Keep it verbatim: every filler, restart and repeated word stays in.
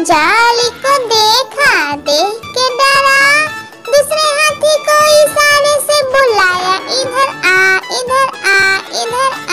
जाली को देखा, देख के डरा, दूसरे हाथी को इशारे से बुलाया, इधर आ, इधर आ, इधर